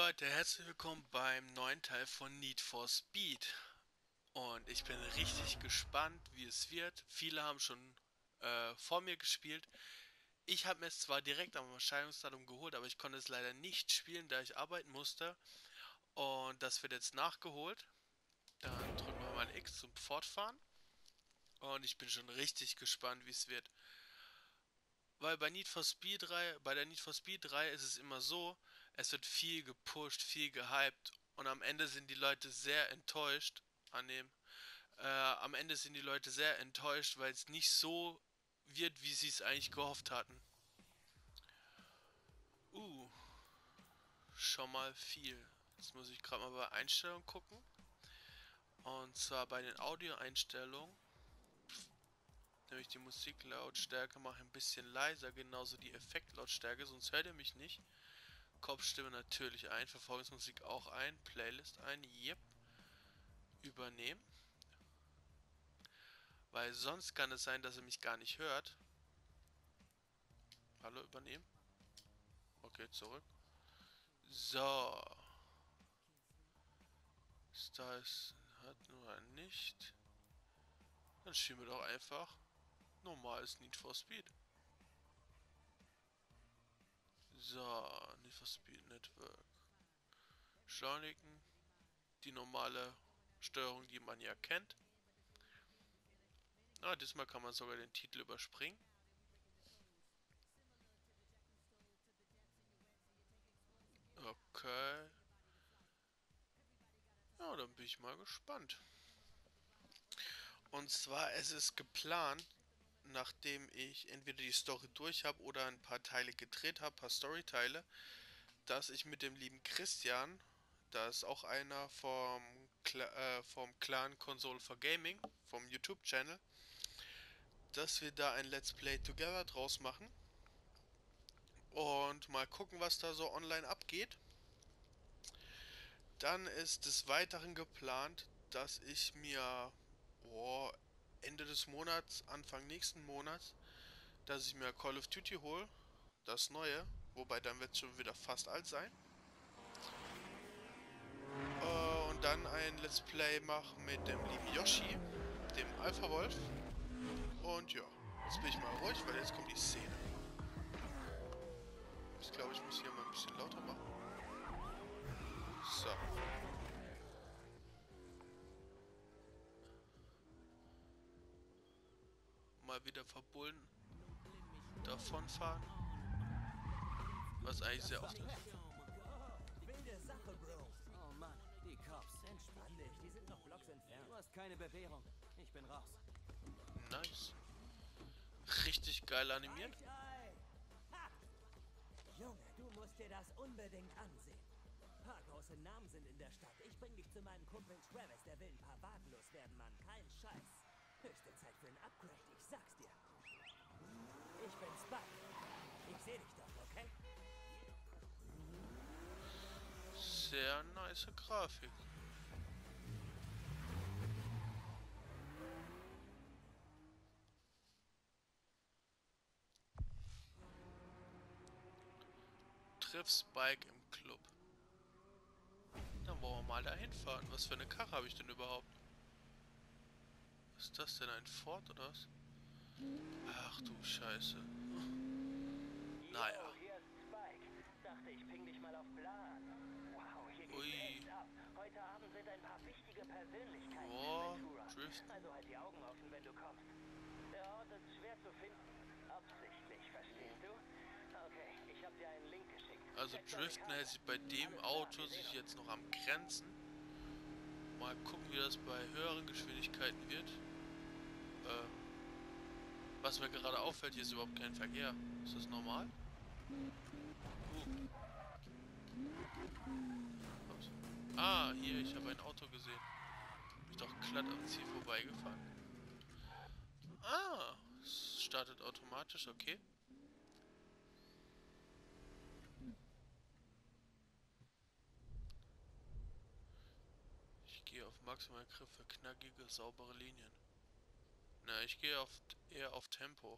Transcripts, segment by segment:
Leute, herzlich willkommen beim neuen Teil von Need for Speed. Und ich bin richtig gespannt, wie es wird. Viele haben schon vor mir gespielt. Ich habe mir es zwar direkt am Erscheinungsdatum geholt, aber ich konnte es leider nicht spielen, da ich arbeiten musste. Und das wird jetzt nachgeholt. Dann drücken wir mal X zum Fortfahren. Und ich bin schon richtig gespannt, wie es wird. Weil bei der Need for Speed 3 ist es immer so, es wird viel gepusht, viel gehypt und am Ende sind die Leute sehr enttäuscht am Ende sind die Leute sehr enttäuscht, weil es nicht so wird, wie sie es eigentlich gehofft hatten. Uh, Schon mal viel. Jetzt muss ich gerade mal bei Einstellungen gucken. Und zwar bei den Audioeinstellungen. Nämlich die Musiklautstärke mache ich ein bisschen leiser, genauso die Effektlautstärke, sonst hört ihr mich nicht. Kopfstimme natürlich ein, Verfolgungsmusik auch ein, Playlist ein, yep, übernehmen. Weil sonst kann es sein, dass er mich gar nicht hört. Hallo, übernehmen. Okay, zurück. So. Stars hat nur nicht. Dann schieben wir doch einfach normales Need for Speed. So, Need for Speed Network. Beschleunigen. Die normale Steuerung, die man ja kennt. Ah, diesmal kann man sogar den Titel überspringen. Okay. Ja, dann bin ich mal gespannt. Und zwar, es ist geplant, nachdem ich entweder die Story durch habe oder ein paar Teile gedreht habe, ein paar Storyteile, dass ich mit dem lieben Christian, da ist auch einer vom Clan Console for Gaming, vom YouTube-Channel, dass wir da ein Let's Play Together draus machen und mal gucken, was da so online abgeht. Dann ist des Weiteren geplant, dass ich mir Ende des Monats, Anfang nächsten Monats, dass ich mir Call of Duty hole, das neue, wobei dann wird es schon wieder fast alt sein. Und dann ein Let's Play mache mit dem lieben Yoshi, dem Alpha Wolf. Und ja, jetzt bin ich mal ruhig, weil jetzt kommt die Szene. Ich glaube, ich muss hier mal ein bisschen lauter machen. So. Mal wieder verbunden davonfahren. Was eigentlich sehr oft ist. Wilde Sache, Bro. Oh Mann, die Cops. Entspann dich, die sind noch Blocks entfernt. Du hast keine Bewährung. Ich bin raus. Nice. Richtig geil animiert. Weichei! Ha! Junge, du musst dir das unbedingt ansehen. Ein paar große Namen sind in der Stadt. Ich bring dich zu meinem Kumpel Travis, der will ein paar Wagen loswerden, Mann. Kein Scheiß. Höchste Zeit für ein Upgrade, ich sag's dir. Ich bin Spike. Ich seh dich doch, okay? Sehr nice Grafik. Triff Spike im Club. Dann wollen wir mal dahin fahren. Was für eine Karre habe ich denn überhaupt? Was ist das denn? Ein Ford oder was? Ach du Scheiße. Naja. Yo, hier ist Spike. Dachte, ich ping dich mal auf Plan. Wow, hier geht's Ui. echt ab. Heute Abend sind ein paar wichtige Persönlichkeiten Boah, in Ventura. Drift. Also halt die Augen offen, wenn du kommst. Der Ort ist schwer zu finden. Absichtlich, verstehst du? Okay, ich hab dir einen Link geschickt. Also Check deine Driften Karte. hält sich bei dem Alles klar, Auto wir sehen sich uns. jetzt noch am Grenzen. Mal gucken, wie das bei höheren Geschwindigkeiten wird. Was mir gerade auffällt, hier ist überhaupt kein Verkehr. Ist das normal? Ups. Ah, hier, ich habe ein Auto gesehen. Bin doch glatt am Ziel vorbeigefahren. Ah, es startet automatisch, okay. Ich gehe auf maximalen Griff für knackige, saubere Linien. Na, ich gehe eher auf Tempo.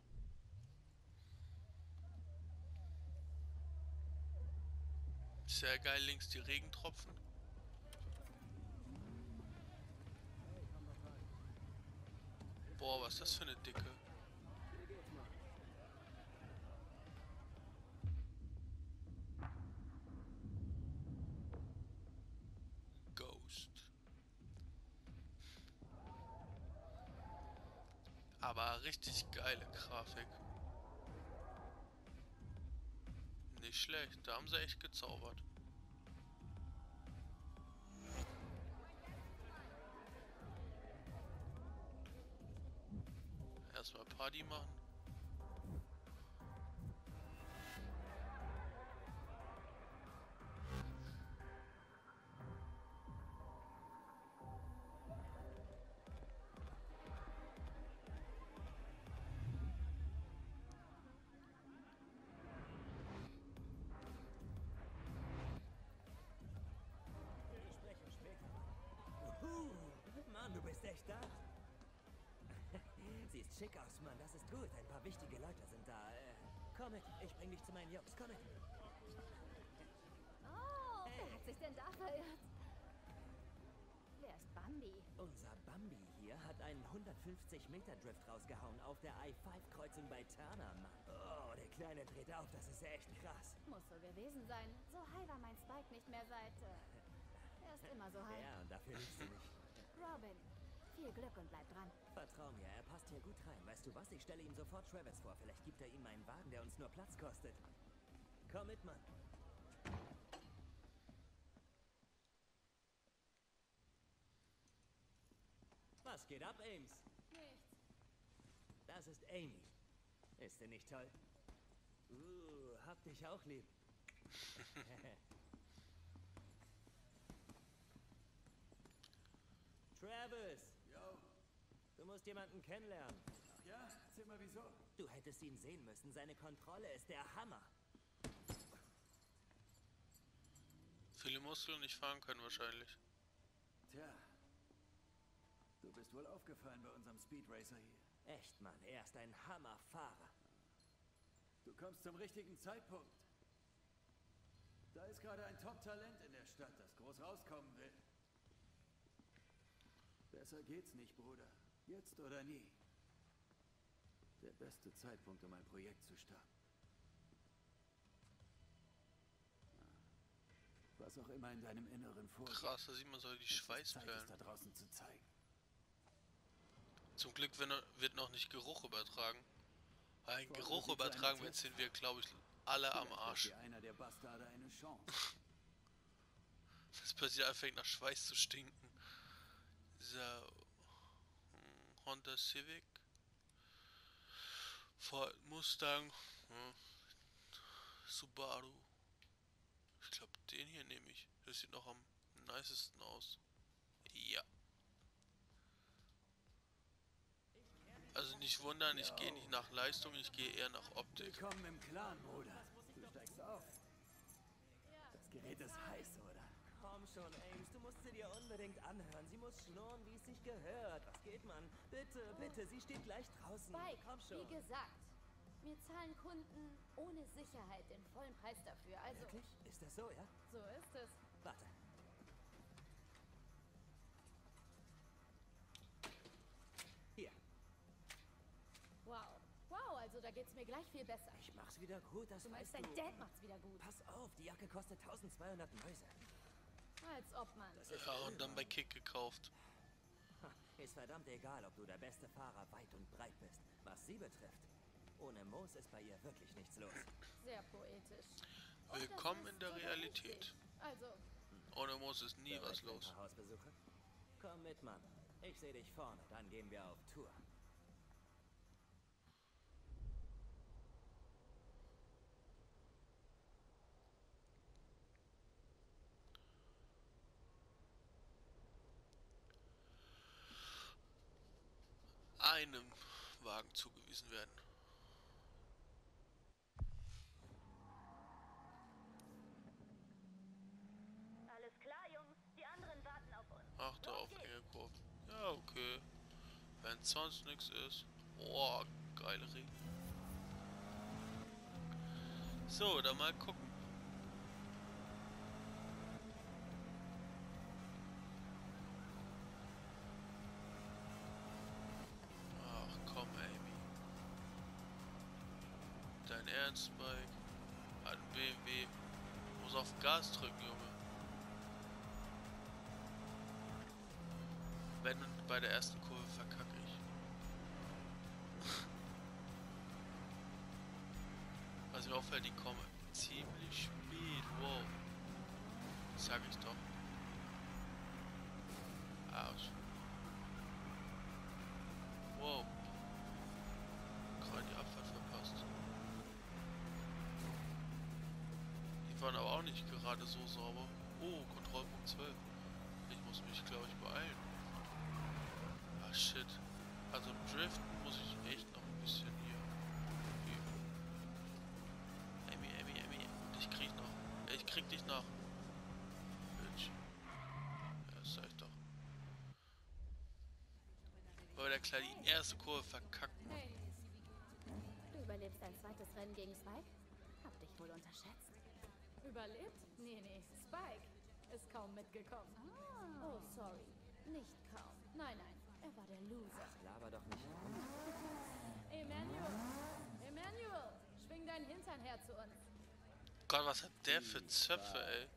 Sehr geil, links die Regentropfen. Boah, was ist das für eine Dicke? Ghost. Aber richtig geile Grafik. Nicht schlecht, da haben sie echt gezaubert. Erstmal Party machen. Wir sprechen später. Mann, du bist echt da. Siehst schick aus, Mann. Das ist gut. Ein paar wichtige Leute sind da. Komm mit. Ich bring dich zu meinen Jungs. Komm mit. Oh, wer hat sich denn da verirrt? Wer ist Bambi? Unser Bambi hier hat einen 150-Meter-Drift rausgehauen auf der I-5-Kreuzung bei Turner, Mann. Oh, der Kleine dreht auf. Das ist echt krass. Muss so gewesen sein. So high war mein Spike nicht mehr seit... er ist immer so high. Ja, und dafür liebst du mich. Robin, viel Glück und bleib dran. Vertrau mir, er passt hier gut rein. Weißt du was? Ich stelle ihm sofort Travis vor. Vielleicht gibt er ihm meinen Wagen, der uns nur Platz kostet. Komm mit, Mann. Was geht ab, Ames? Nichts. Das ist Amy. Ist sie nicht toll? Hab dich auch lieb. Travis! Yo. Du musst jemanden kennenlernen. Ach ja? Erzähl mal wieso. Du hättest ihn sehen müssen. Seine Kontrolle ist der Hammer. Viele Muskeln nicht fahren können wahrscheinlich. Tja. Du bist wohl aufgefallen bei unserem Speed Racer hier. Echt, Mann. Er ist ein Hammerfahrer. Du kommst zum richtigen Zeitpunkt. Da ist gerade ein Top-Talent in der Stadt, das groß rauskommen will. Besser geht's nicht, Bruder. Jetzt oder nie. Der beste Zeitpunkt, um ein Projekt zu starten. Was auch immer in deinem Inneren vorgeht. Krass, da sieht man so die es ist Zeit, es Schweißperlen. da draußen zu zeigen. Zum Glück wird noch nicht Geruch übertragen. Weil ein Vorher Geruch sieht so übertragen eine wird, sind Test- wir, glaube ich, alle am Vielleicht Arsch. hat dir einer der Bastarde eine Chance. Das passiert, anfängt nach Schweiß zu stinken. Dieser Honda Civic, Ford Mustang, Subaru. Ich glaube, den hier nehme ich. Das sieht noch am nicesten aus. Ja. Also nicht wundern, ich gehe nicht nach Leistung, ich gehe eher nach Optik. Willkommen im Clan, Bruder. Du steigst auf. Das Gerät ist heiß, oder? Komm schon, Ames. Du musst sie dir unbedingt anhören. Sie muss schnurren, wie es sich gehört. Was geht, Mann? Bitte, bitte. Sie steht gleich draußen. Spike, Komm schon. wie gesagt, mir zahlen Kunden ohne Sicherheit den vollen Preis dafür. Also, Wirklich? Ist das so, ja? so ist es. Warte. Hier. Wow. Wow, also da geht's mir gleich viel besser. Ich mach's wieder gut, das Du meinst, weißt dein du. Dad macht's wieder gut. Pass auf, die Jacke kostet 1200 Mäuse. Als ob man. Das ist Ja, und dann bei Kick gekauft. Ha, ist verdammt egal, ob du der beste Fahrer weit und breit bist. Was sie betrifft. Ohne Moos ist bei ihr wirklich nichts los. Sehr poetisch. Und das Willkommen ist in der sogar Realität. richtig. Also, Ohne Moos ist nie was Bereit für ein los. paar Hausbesuche? Komm mit, Mann. Ich sehe dich vorne, dann gehen wir auf Tour. Einem Wagen zugewiesen werden. Alles klar, Jungs. Die anderen warten auf uns. Achte Los auf geht's. enge Kurven. Ja, okay. Wenn sonst nichts ist. Oh, geile Regen. So, dann mal gucken. Dein Ernst, Spike? Ein BMW. Muss auf Gas drücken, Junge. Wenn bei der ersten Kurve verkacke ich. Was mir auffällt, die kommen ziemlich spät. Wow. Das sag ich doch. Autsch. Wow. Gerade die Abfahrt verpasst. Die waren aber auch nicht gerade so sauber. Oh, Kontrollpunkt 12. Ich muss mich, glaube ich, beeilen. Ah, shit. Also driften muss ich echt noch ein bisschen hier üben. Amy. Ich krieg dich noch. Bitch. Ja, das sag ich doch. Weil der Kleine die erste Kurve verkackt. Du überlebst dein zweites Rennen gegen Spike? Hab dich wohl unterschätzt. Überlebt? Nee, Spike ist kaum mitgekommen. Oh, sorry. Nicht kaum. Nein, er war der Loser. Laber doch nicht. Emmanuel, schwing deinen Hintern her zu uns. Gott, was hat der für Zöpfe, ey?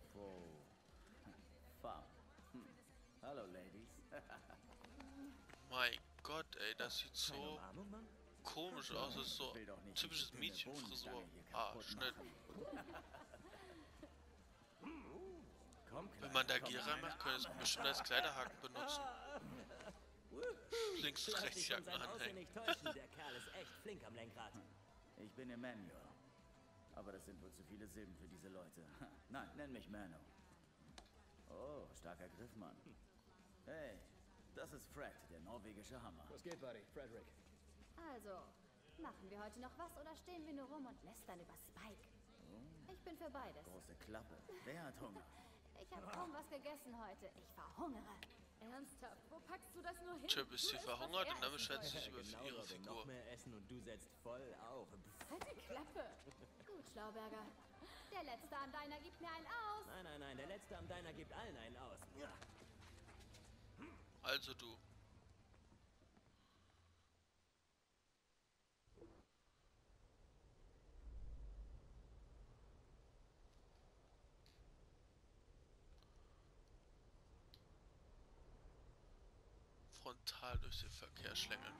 Hallo, Ladies. Mein Gott, ey, das sieht Keine so Umarmung, Mann? komisch aus. Das ist so Will doch nicht typisches die Mädchenfrisur. Bohnenstange hier kaputt Schnitt. machen. Komm, Wenn man da Gier reinmacht, können es bestimmt als Kleiderhaken benutzen. Links- und Lass dich von Rechtsjacken seinem Aussehen anhängen. nicht täuschen. Der Kerl ist echt flink am Lenkrad. Ich bin Emmanuel. Aber das sind wohl zu viele Silben für diese Leute. Nein, nenn mich Mano. Oh, starker Griff, Mann. Hey, das ist Fred, der norwegische Hammer. Was geht, Buddy? Frederick. Also, machen wir heute noch was oder stehen wir nur rum und lästern über Spike? Ich bin für beides. Große Klappe. Wer hat Hunger? Ich habe kaum was gegessen heute. Ich verhungere. Ernsthaft, wo packst du das nur hin? Tja, bist Du du isst, verhungert was und dann er beschwert essen sich über Genau, ihre Robin, Figur. noch mehr essen und du setzt voll auf. soll. Halt die Klappe. Gut, Schlauberger. Der Letzte an deiner gibt mir einen aus. Nein, der Letzte am Deiner gibt allen einen aus. Ja. Also du. Frontal durch den Verkehr schlängeln.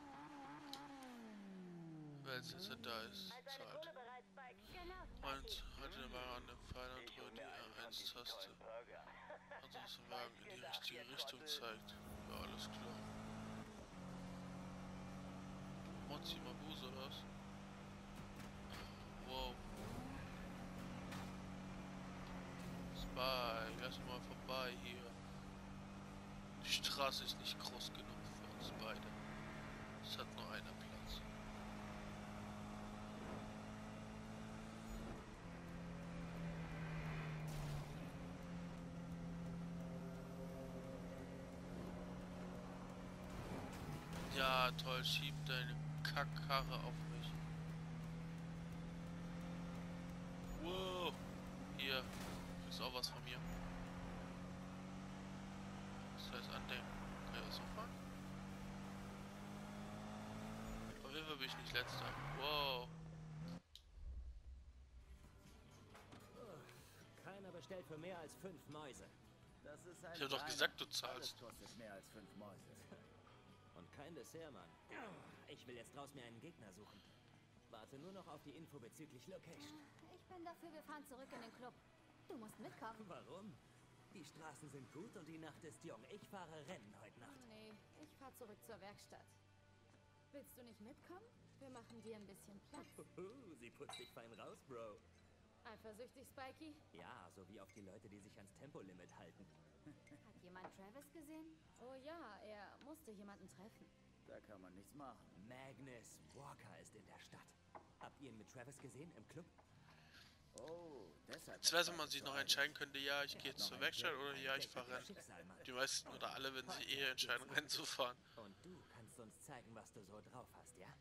Weil es jetzt da ist. Als eine Zahlt. Kohle bereit, Spike. Genau, Und hatte mal an dem Pfeil und drückt die R1-Taste. Also dass der Wagen in die richtige Richtung zeigt. Ja, alles klar. Mozi Mabuse oder was? Wow. Spike, lass mal vorbei hier. Die Straße ist nicht groß genug für uns beide. Es hat nur einer Platz. Ja, toll, schieb deine Kackkarre auf mich. Wow. Hier, ist auch was von mir. Das heißt andenken. Kann ich das so fahren? Auf jeden Fall bin ich nicht letzter. Wow. Keiner bestellt für mehr als 5 Mäuse. Das ist ein Ich hab doch reiner- gesagt, du Alles zahlst. kostet mehr als 5 Mäuse. Und kein Dessert, Mann. Ich will jetzt raus mir einen Gegner suchen. Warte nur noch auf die Info bezüglich Location. Ich bin dafür, wir fahren zurück in den Club. Du musst mitkommen. Warum? Die Straßen sind gut und die Nacht ist jung. Ich fahre Rennen heute Nacht. Nee, ich fahr zurück zur Werkstatt. Willst du nicht mitkommen? Wir machen dir ein bisschen Platz. Sie putzt dich fein raus, Bro. Eifersüchtig, Spikey? Ja, so wie auf die Leute, die sich ans Tempolimit halten. Hat jemand Travis gesehen? Oh ja, er musste jemanden treffen. Da kann man nichts machen. Magnus Walker ist in der Stadt. Habt ihr ihn mit Travis gesehen im Club? Oh, deshalb. Jetzt weiß, wenn man sich noch entscheiden könnte, ja, ich gehe jetzt zur Werkstatt oder ja, ich fahre Rennen. Schicksal, Mann. Die meisten oder alle werden sich eher entscheiden, Rennen zu fahren. Und du kannst uns zeigen, was du so drauf hast, ja?